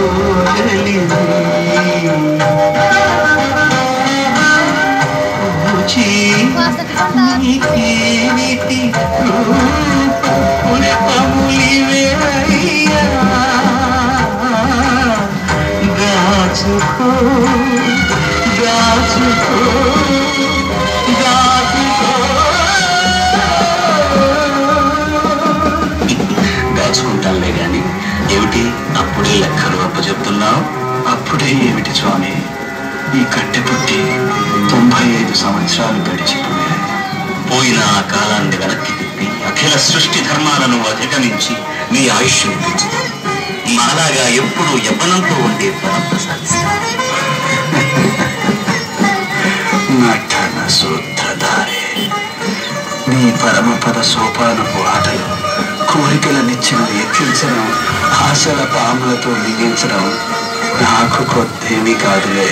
దాచుకుంటానులే గాని ఏమిటి అప్పుడే లెక్కలు అప్పచెప్తున్నావు? అప్పుడే ఏమిటి స్వామి, ఈ కట్టె పుట్టి 95 సంవత్సరాలు గడిచిపోయాయి. పోయిన ఆ కాలాన్ని వెనక్కి తిప్పి అఖిల సృష్టి ధర్మాలను అధిగమించి మీ ఆయుష్ను పెంచుతాం. మాలాగా ఎప్పుడు యవ్వనంతో ఉండే ఫలం ప్రసాదిస్తాం. నటన సూత్రధారే, నీ పరమపద సోపానపు ఆటలు కోరికల నిచ్చెన ఎక్కించడం, ఆశల పాములతో మిగించడం నాకు కొత్తేమీ కాదులే.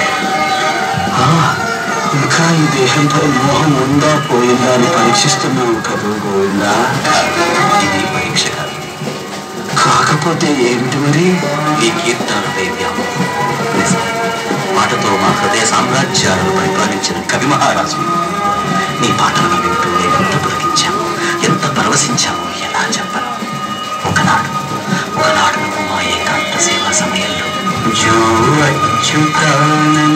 ఇంకా ఈ దేహంపై మోహం ఉందా పోయిందా అని పరీక్షిస్తున్నావు కదూ గోవిందా? ఇది పరీక్ష కాదు. కాకపోతే ఏమిటి మరి? నీ కీర్తనలపై వ్యామోహం. మాటతో మా హృదయ సామ్రాజ్యాలను పరిపాలించిన కవి మహారాజు. నీ పాటలను వింటూ ఎంత పులకించాము, ఎంత పరవశించాము, ఎలా చెప్పను? ఒకనాడు మా ఏకాంత సేవా సమయంలో జో అచ్యుతానంద